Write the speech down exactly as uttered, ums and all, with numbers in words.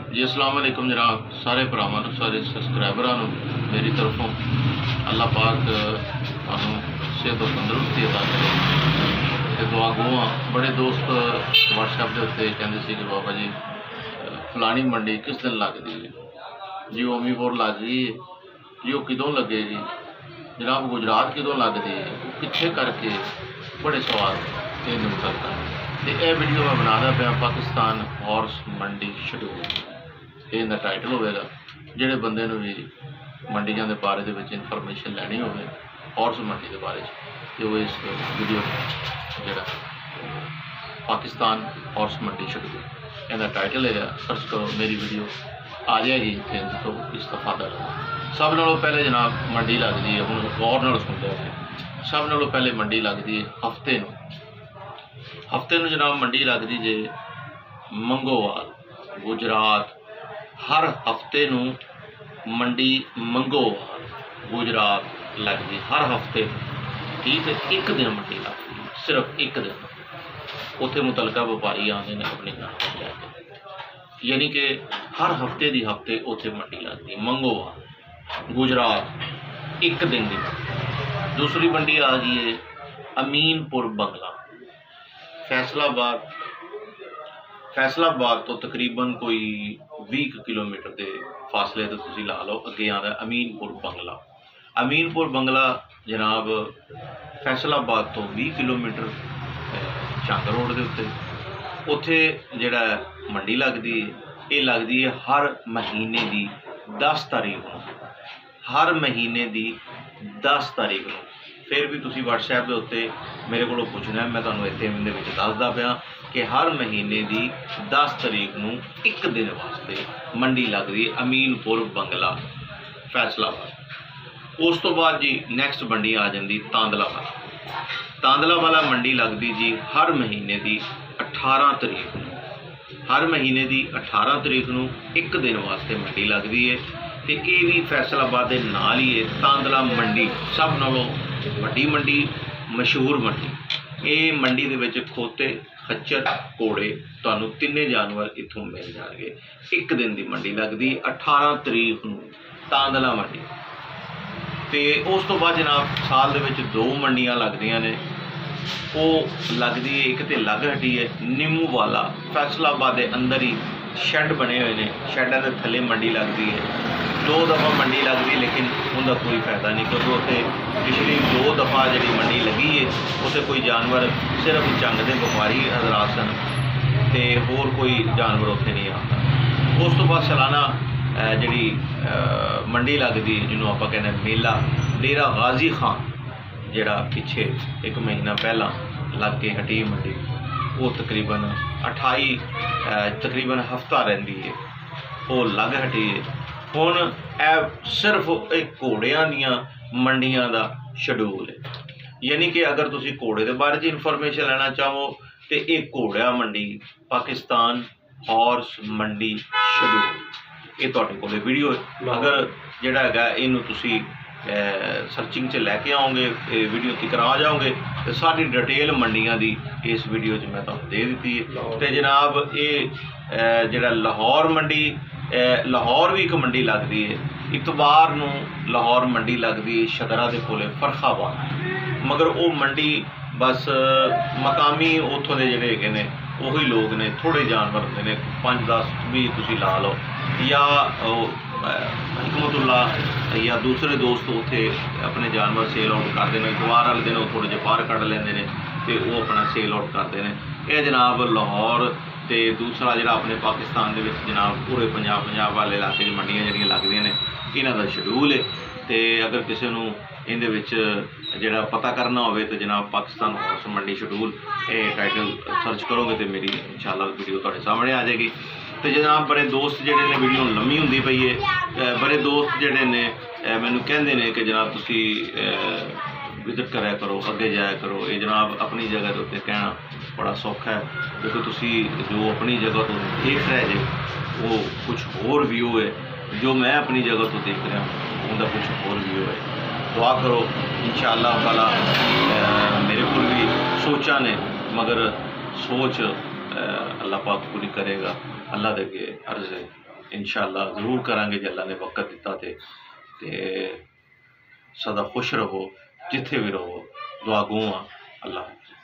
जी अस्सलाम वालेकुम जनाब, सारे भरावां नूं सारे सबसक्राइबरां नूं मेरी तरफों अल्लाह पाक तुहानूं सेहत और तंदुरुस्ती अता करे ते दुआ गो बड़े दोस्त व्हाट्सएप के उत्ते कहंदे सी कि बाबा जी फलानी मंडी किस दिन लगदी है जी, ओमीपुर लग गई है जी, वो किदों लगेगी जनाब, गुजरात किदों लगदी है, कित्थे करके बड़े सवाल इस मुतलका तो यह वीडियो मैं बनाना पाया पाकिस्तान हॉर्स मंडी शेड्यूल ये इनका टाइटल होगा। जोड़े बंदे भी मंडिया के बारे में इनफॉर्मेशन लैनी हो हॉर्स मंडी के बारे तो वो इस वीडियो जोड़ा पाकिस्तान हॉर्स मंडी शेड्यूल इनका टाइटल है, सर्च करो मेरी वीडियो आ जाएगी फिर तो इस्तफादा लो। सब नालों पहले जनाब मंडी लगती है, हूँ गौर नाल सुन लिया, सब नालों पहले मंडी लगती है हफ्ते नूं हफ्ते में जनाब मंडी लगती जे मंगोवाल गुजरात। हर हफ्ते नूं मंडी मंगोवाल गुजरात लगती हर हफ्ते, ठीक है। एक दिन मंडी लगती सिर्फ एक दिन, उत्थे मुतलका व्यापारी आते हैं अपनी गाड़ी लैके, यानी कि हर हफ्ते की हफ्ते उत्थे मंडी लगती है मंगोवाल गुजरात एक दिन की। दूसरी मंडी आ गई है अमीनपुर बंगला फैसलाबाद। फैसलाबाद तो तकरीबन कोई बीस किलोमीटर के फासले तो तुसी ला लो, अगे आता अमीनपुर बंगला। अमीनपुर बंगला जनाब फैसलाबाद तो बीस किलोमीटर चंद रोड के उत्ते उत्थे जिहड़ा मंडी लगती है, ये लगती है हर महीने की दस तारीख को, हर महीने की दस तारीख को। फिर भी तुसी व्हाट्सएप के उत्ते मेरे को पूछना है, मैं तुहानूं इत्थे दसदा पिया कि हर महीने की दस तारीख नूं एक दिन वास्ते मंडी लगती है अमीनपुर बंगला फैसलाबाद। उस तो बाद जी नैक्सट मंडी आ जाती तांदला वाला। तांदला वाला मंडी लगती जी हर महीने की अठारह तरीक नूं, हर महीने की अठारह तरीक नूं एक दिन वास्ते मंडी लगती है। तो ये भी फैसलाबाद के नाल ही है तांदला मंडी, सब नालों वड्डी मंडी, मशहूर मंडी। ये मंडी दे विच खोते खच्चर घोड़े तुहानूं तिन्ने जानवर इत्थों मिल जाएंगे। एक दिन की मंडी लगती अठारह तरीक नूं तांदला मंडी। तो उस तो बाद जनाब साल दे विच दो मंडियां लगदियां ने, वो लगती है एक तो लग हटी है निम्मू वाला फैसलाबाद के अंदर ही शैड बने हुए हैं, शैडा के थले मंडी लगती है। दो दफ़ा मंडी लगती लेकिन उनका कोई फायदा नहीं, क्योंकि उत्थे पिछली दो दफ़ा जी मंडी लगी है उत्थे कोई जानवर सिर्फ जंग के व्यापारी हजरात सन तो होर कोई जानवर उत्थे नहीं आता। उस तो बाद सालाना जी मंडी लगती जिन्होंने आप कहने मेला डेरा गाजी खान जड़ा पिछे एक महीना पहला लग के हटी मंडी, वो तकरीबन अठाई तकरीबन हफ्ता रही है, वो लग हटी है। हुण ए सिर्फ एक घोड़ियां दियां मंडियां दा शेड्यूल है, यानी कि अगर तुसी घोड़े के बारे में इन्फॉर्मेशन लेना चाहो तो एक घोड़ा मंडी पाकिस्तान हॉर्स मंडी शेड्यूल ये तुहाडे कोल वीडियो है। अगर जिहड़ा हैगा इनू तुसी सर्चिंग च लैके आओगे वीडियो तक आ जाओगे तो सारी डिटेल मंडियां दी इस वीडियो च मैं तुहानूं दे दी है। तो जनाब ये जिहड़ा लाहौर मंडी, लाहौर भी एक मंडी लगती है, इतवार नूं लाहौर मंडी लगती है शदरा के कोले फरखाबाद, मगर वो मंडी बस मकामी उतों के जोड़े है ने उही लोग ने, थोड़े जानवर होंगे ने पाँच दस भी तुसी ला लो, या हिकमतुल्ला या दूसरे दोस्त उत्थे अपने जानवर सेल आउट करते हैं, इतवार वाले दिन वो थोड़े जे बाहर कढ़ लेंदे ने ते वो अपना सेल आउट करते हैं। यह जनाब लाहौर तो दूसरा जो अपने पाकिस्तान के जनाब पूरे पंजाब पंजाब वाले इलाके मंडियां जड़ियाँ लगदियां ने इन्हां दा शेड्यूल है। तो अगर किसी नूं इहदे विच जिहड़ा पता करना हो तो जनाब पाकिस्तान हॉर्स मंडी शेड्यूल ये टाइटल सर्च करोगे तो मेरी इंशाअल्लाह वीडियो तुहाडे सामने आ जाएगी। तो जनाब बड़े दोस्त जिहड़े ने वीडियो लम्मी हुंदी पई है, बड़े दोस्त जिहड़े ने मैनूं कहंदे ने कि जनाब तुसी विजिट कराया करो, अगे जाया करो। ये जनाब अपनी जगह के उत्ते कहना बड़ा सौखा है, क्योंकि तुसी जो अपनी जगह तो देख रहे जे वो कुछ होर व्यू है, जो मैं अपनी जगह तो देख रहा हूँ उनका कुछ होर व्यू है। दुआ करो इंशाअल्लाह ताला मेरे को भी सोचा ने, मगर सोच अल्लाह पाक पूरी करेगा। अल्लाह दे अगे अर्ज़ है। इंशाअल्लाह ज़रूर करांगे जे अल्लाह ने वक्त दिता ते ते सदा खुश रहो जिथे भी रहो। दुआ गो अल्लाह।